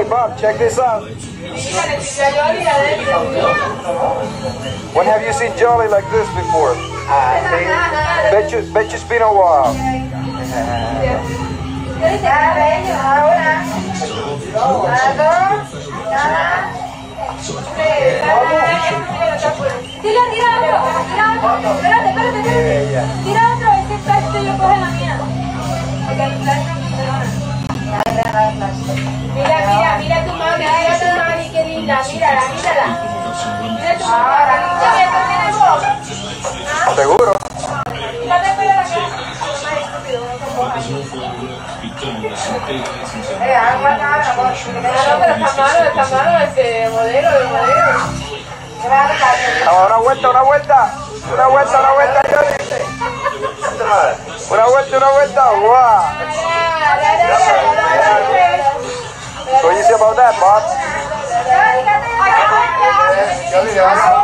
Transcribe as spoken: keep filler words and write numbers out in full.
Hey Bob, check this out. When have you seen Jolly like this before? Bet you, bet you it's been a while. Tira, tira otro, tira otro. Espérate, espérate, espérate. Tira otro, ese plástico yo coge la mía. Mira, mira, mira tu mami, mira tu mami, qué linda, mírala, mírala. Mira tu mami, ¿ya tienes vos? ¿Seguro? Mírate, espera la cara. Eh, agua, nada, no, pero está malo, está malo ese modelo, el modelo. Oh, una vuelta, una vuelta. Una vuelta, una vuelta, Jolly. Una vuelta, una vuelta. Wow. So what you say about that, Bob?